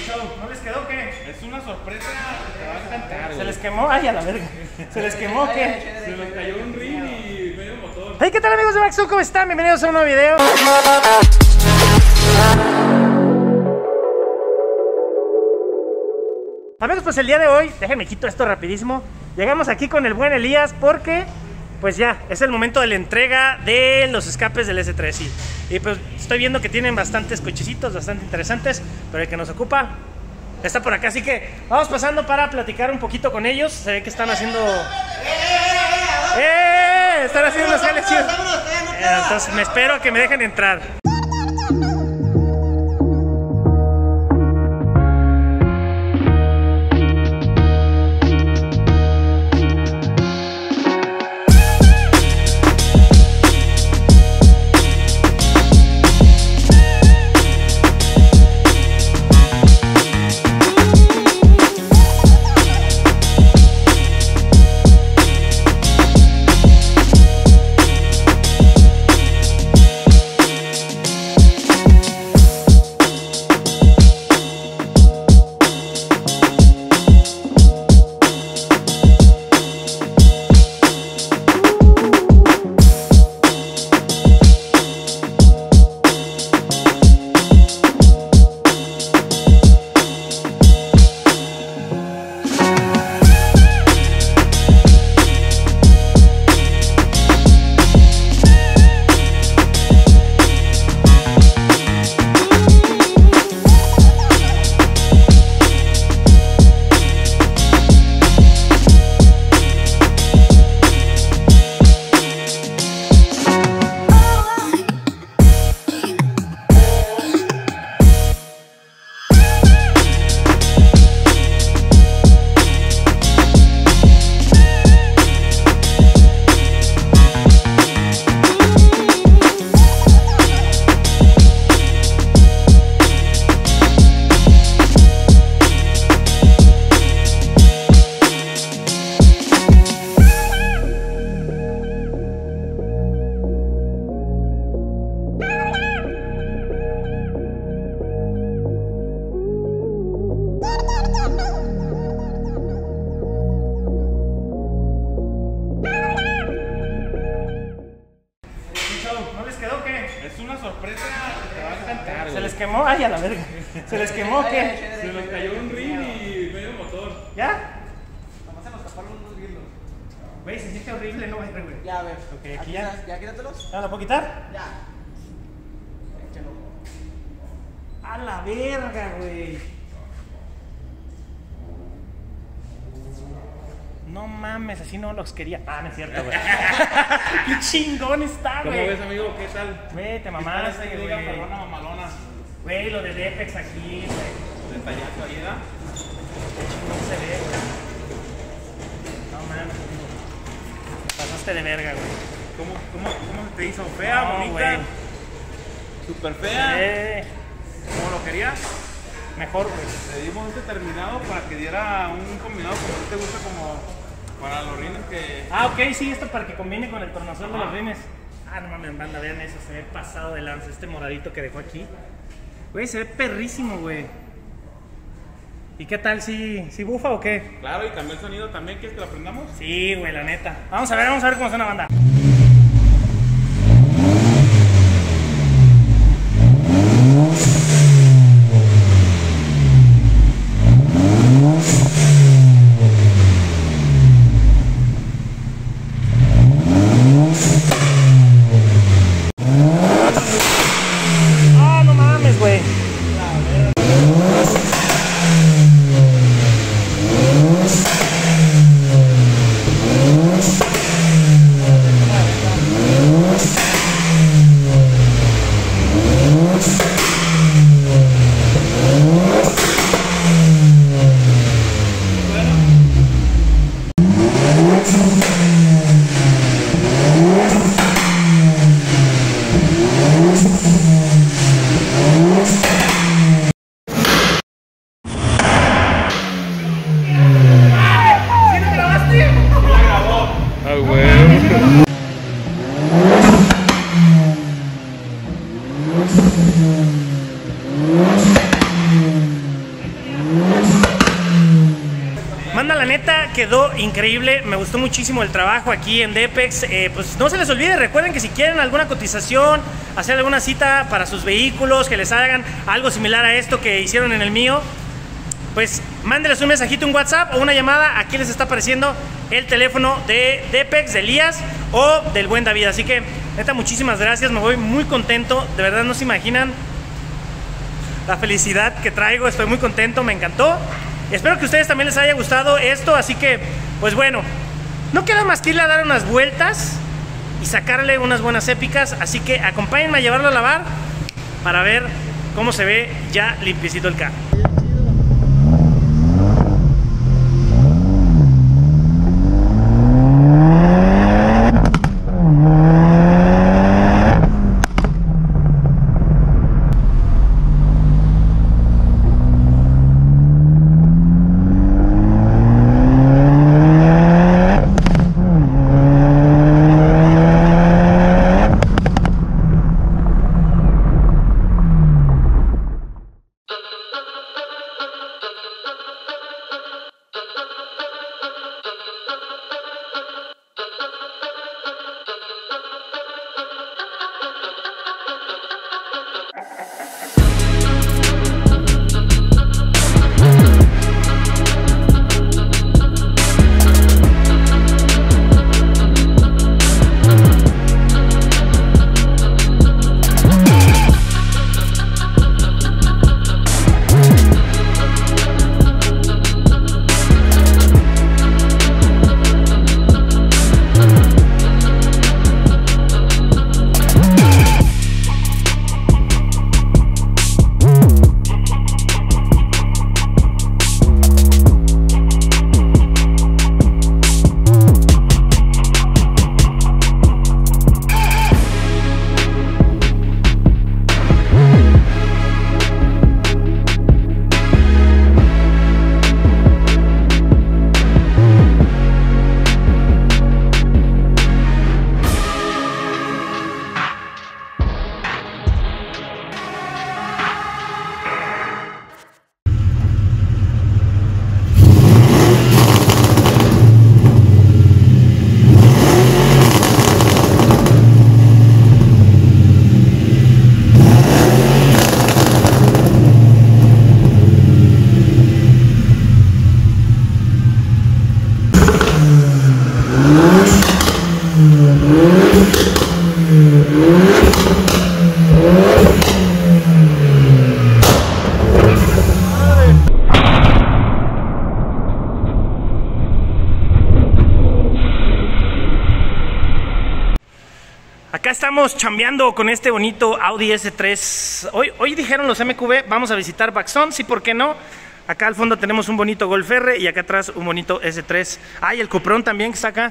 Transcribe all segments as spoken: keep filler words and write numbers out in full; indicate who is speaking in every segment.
Speaker 1: ¿No les quedó qué?
Speaker 2: Es una sorpresa que te va a encantar.
Speaker 1: ¿Se les quemó? Ay, a la verga. ¿Se les quemó qué?
Speaker 2: Se les cayó un ring y medio motor.
Speaker 1: Hey, ¿qué tal amigos de Maxu? ¿Cómo están? Bienvenidos a un nuevo video. Amigos, pues el día de hoy, déjenme quito esto rapidísimo. Llegamos aquí con el buen Elías porque pues ya, es el momento de la entrega de los escapes del ese tres i. Y pues estoy viendo que tienen bastantes cochecitos, bastante interesantes, pero el que nos ocupa está por acá. Así que vamos pasando para platicar un poquito con ellos. Se ve que están haciendo... ¡Eh! Están haciendo unos jales chidos. Entonces me espero a que me dejen entrar. ¿No les quedó qué?
Speaker 2: Es una sorpresa que te va a encantar.
Speaker 1: ¿Se les quemó? Ay, a la verga. ¿Se les quemó qué?
Speaker 2: Se les cayó un ring y medio motor.
Speaker 1: ¿Ya?
Speaker 3: Nomás se nos taparon unos birlos.
Speaker 1: Güey, se siente horrible, no, güey.
Speaker 3: Ya, a ver.
Speaker 1: Ok, aquí ya.
Speaker 3: ¿Ya quítatelos?
Speaker 1: ¿Ya lo puedo quitar?
Speaker 3: Ya. Échalo.
Speaker 1: A la verga, güey. No mames, así no los quería. Ah, no es cierto, güey. Qué chingón está,
Speaker 2: ¿Cómo
Speaker 1: güey.
Speaker 2: ves, amigo? ¿Qué tal?
Speaker 1: Güey, te mamaste,
Speaker 2: que diga
Speaker 1: güey.
Speaker 2: perrona mamalona.
Speaker 1: Güey, lo de Depex aquí, güey.
Speaker 2: Detallazo ahí, ¿da?
Speaker 1: Qué chingón se ve, güey. No mames. Te pasaste de verga, güey.
Speaker 2: ¿Cómo, cómo, ¿Cómo se te hizo? ¿Fea,
Speaker 1: No,
Speaker 2: bonita?
Speaker 1: güey.
Speaker 2: ¿Super fea?
Speaker 1: Eh,
Speaker 2: ¿Cómo lo querías?
Speaker 1: mejor, güey.
Speaker 2: Le dimos este terminado para que diera un combinado como a ti te gusta, como para los rines que...
Speaker 1: Ah, ok, sí, esto para que combine con el tornasol de los rines. Ah, no mames, banda, vean eso, se ve pasado de lanza, este moradito que dejó aquí. Güey, se ve perrísimo, güey. ¿Y qué tal, si si bufa o qué?
Speaker 2: Claro, y cambió el sonido también, ¿quieres que lo aprendamos?
Speaker 1: Sí, güey, la neta. Vamos a ver, vamos a ver cómo suena, banda. la neta quedó increíble, me gustó muchísimo el trabajo aquí en Depex. Eh, pues no se les olvide, recuerden que si quieren alguna cotización, hacer alguna cita para sus vehículos, que les hagan algo similar a esto que hicieron en el mío, pues mándenles un mensajito, un WhatsApp o una llamada. Aquí les está apareciendo el teléfono de Depex, de Elías o del buen David. Así que neta, muchísimas gracias, me voy muy contento, de verdad no se imaginan la felicidad que traigo, estoy muy contento, me encantó. Espero que a ustedes también les haya gustado esto, así que, pues bueno, no queda más que irle a dar unas vueltas y sacarle unas buenas épicas, así que acompáñenme a llevarlo a lavar para ver cómo se ve ya limpiecito el carro. Acá estamos chambeando con este bonito Audi ese tres. Hoy, hoy dijeron los M Q B, vamos a visitar Baxón, sí, ¿por qué no? Acá al fondo tenemos un bonito Golf R y acá atrás un bonito ese tres. Ah, y el Cuprón también que está acá.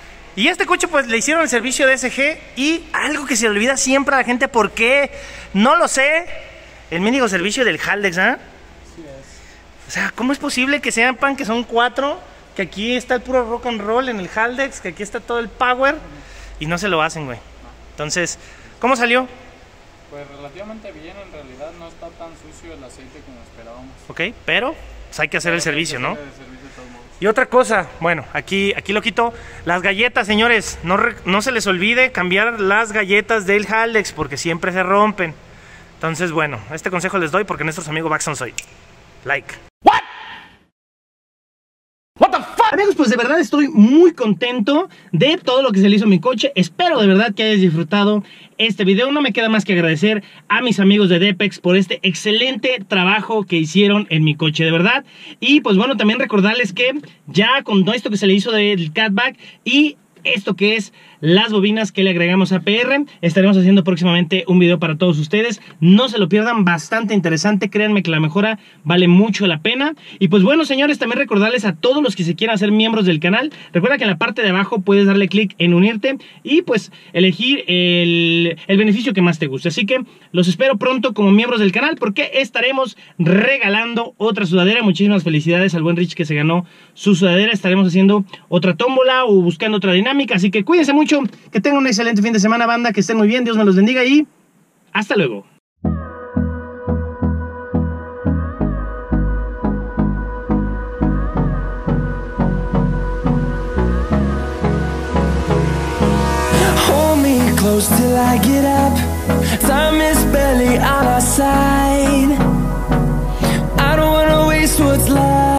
Speaker 1: Y este coche pues le hicieron el servicio de S G y algo que se le olvida siempre a la gente, ¿por qué? No lo sé. El mínimo servicio del Haldex, ¿ah? ¿eh?
Speaker 3: Sí es.
Speaker 1: O sea, ¿cómo es posible que sepan que son cuatro? Que aquí está el puro rock and roll en el Haldex, que aquí está todo el power y no se lo hacen, güey. Entonces, ¿cómo salió?
Speaker 3: Pues relativamente bien, en realidad no está tan sucio el aceite como esperábamos.
Speaker 1: Ok, pero pues hay que hacer
Speaker 3: Pero
Speaker 1: el servicio, ¿no?
Speaker 3: el servicio de todos modos.
Speaker 1: Y otra cosa, bueno, aquí, aquí lo quito. Las galletas, señores, no, re, no se les olvide cambiar las galletas del Haldex porque siempre se rompen. Entonces, bueno, este consejo les doy porque nuestros amigos Baxon soy. Like. What? What the fuck? Amigos, pues de verdad estoy muy contento de todo lo que se le hizo a mi coche. Espero de verdad que hayas disfrutado este video. No me queda más que agradecer a mis amigos de Depex por este excelente trabajo que hicieron en mi coche, de verdad. Y pues bueno, también recordarles que ya con todo esto que se le hizo del catback y esto que es las bobinas que le agregamos a P R, estaremos haciendo próximamente un video para todos ustedes. No se lo pierdan, bastante interesante. Créanme que la mejora vale mucho la pena. Y pues bueno, señores, también recordarles a todos los que se quieran hacer miembros del canal. Recuerda que en la parte de abajo puedes darle clic en unirte y pues elegir el, el beneficio que más te guste. Así que los espero pronto como miembros del canal porque estaremos regalando otra sudadera. Muchísimas felicidades al buen Rich que se ganó su sudadera. Estaremos haciendo otra tómbola o buscando otra dinámica. Así que cuídense mucho. Que tengan un excelente fin de semana, banda, que estén muy bien, Dios me los bendiga y hasta luego.
Speaker 4: close till I get up. Time is barely on our side.